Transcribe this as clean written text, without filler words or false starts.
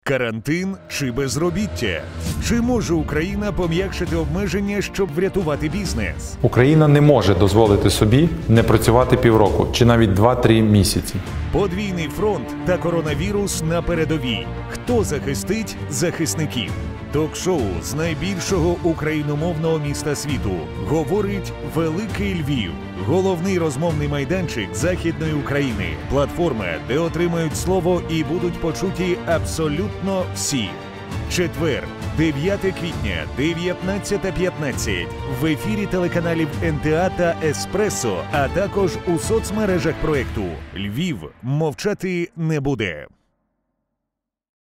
Карантин чи безробіття? Чи може Україна пом'якшити обмеження, щоб врятувати бізнес? Україна не може дозволити собі не працювати півроку чи навіть 2-3 місяці. Подвійний фронт та коронавірус на передовій. Хто захистить захисників? Ток-шоу з найбільшого україномовного міста світу говорить Великий Львів. Головний розмовний майданчик Західної України. Платформа, де отримають слово і будуть почуті абсолютно всі. Четвер, 9 квітня, 19:15. В ефірі телеканалів НТА та Еспресо, а також у соцмережах проекту. Львів мовчати не буде.